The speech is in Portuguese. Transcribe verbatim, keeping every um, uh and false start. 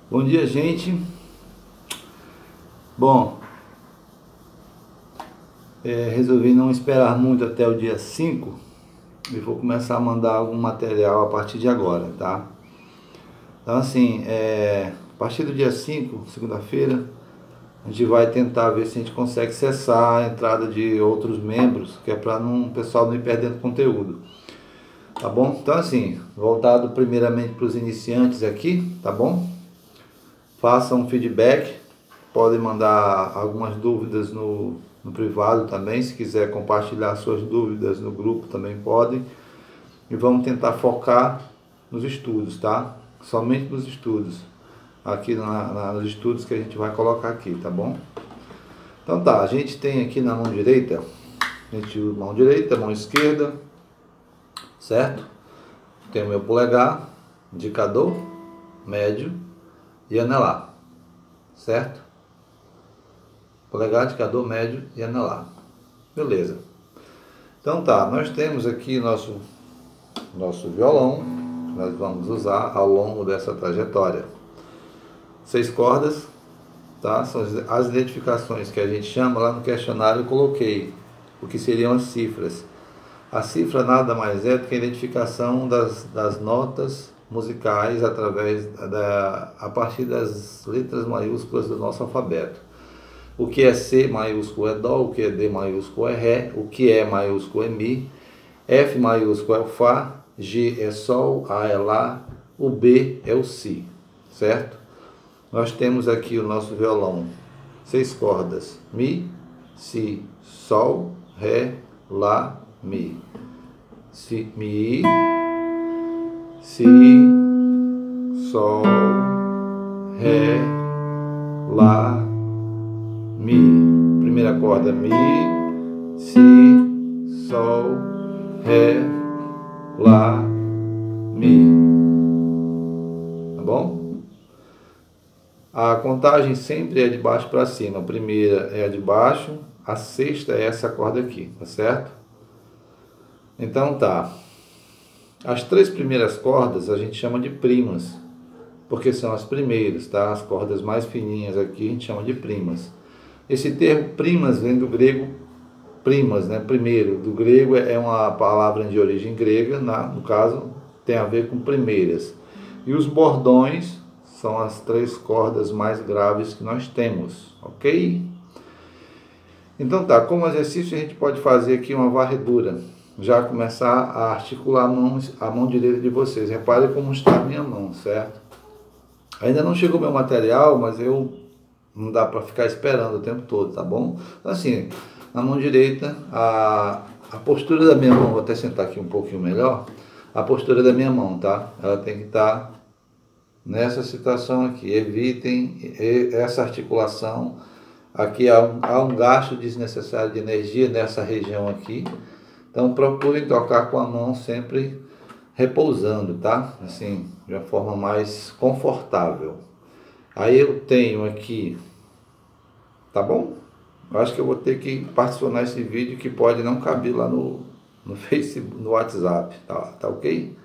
Bom dia, gente. Bom, é, resolvi não esperar muito até o dia cinco e vou começar a mandar algum material a partir de agora, tá? Então, assim, é, a partir do dia cinco, segunda-feira, a gente vai tentar ver se a gente consegue cessar a entrada de outros membros, que é para não, o pessoal não ir perdendo conteúdo. Tá bom? Então, assim, voltado primeiramente para os iniciantes aqui, tá bom? Façam um feedback, podem mandar algumas dúvidas no, no privado também, se quiser compartilhar suas dúvidas no grupo também podem. E vamos tentar focar nos estudos, tá? Somente nos estudos, aqui na, na, nos estudos que a gente vai colocar aqui, tá bom? Então tá, a gente tem aqui na mão direita, a gente usa mão direita, mão esquerda, certo? Tem o meu polegar, indicador, médio e anelar, certo? Polegar, indicador, médio e anelar. Beleza. Então tá, nós temos aqui nosso, nosso violão, que nós vamos usar ao longo dessa trajetória. Seis cordas, tá? São as identificações que a gente chama, lá no questionário eu coloquei o que seriam as cifras. A cifra nada mais é do que a identificação das, das notas musicais através da, a partir das letras maiúsculas do nosso alfabeto. O que é C maiúsculo é Dó, o que é D maiúsculo é Ré, o que é maiúsculo é Mi, F maiúsculo é o Fá, G é Sol, A é Lá, o B é o Si, certo? Nós temos aqui o nosso violão, seis cordas, Mi, Si, Sol, Ré, Lá, Mi. Si, Mi, Si, Sol, Ré, Lá, Mi. Primeira corda, Mi, Si, Sol, Ré, Lá, Mi. Tá bom? A contagem sempre é de baixo para cima. A primeira é a de baixo, a sexta é essa corda aqui, tá certo? Então tá. As três primeiras cordas a gente chama de primas, porque são as primeiras, tá? As cordas mais fininhas aqui a gente chama de primas. Esse termo primas vem do grego primas, né? Primeiro, do grego é uma palavra de origem grega, na, no caso tem a ver com primeiras. E os bordões são as três cordas mais graves que nós temos, ok? Então tá, como exercício a gente pode fazer aqui uma varredura, já começar a articular a mão, a mão direita de vocês. Reparem como está a minha mão, certo? Ainda não chegou meu material, mas eu não dá para ficar esperando o tempo todo, tá bom? Então, assim, na mão direita, a, a postura da minha mão, vou até sentar aqui um pouquinho melhor, a postura da minha mão, tá? Ela tem que estar nessa situação aqui. Evitem essa articulação. Aqui há um, há um gasto desnecessário de energia nessa região aqui. Então procurem tocar com a mão sempre repousando, tá? Assim, de uma forma mais confortável. Aí eu tenho aqui, tá bom? Eu acho que eu vou ter que particionar esse vídeo que pode não caber lá no, no Facebook, no WhatsApp, tá, tá ok?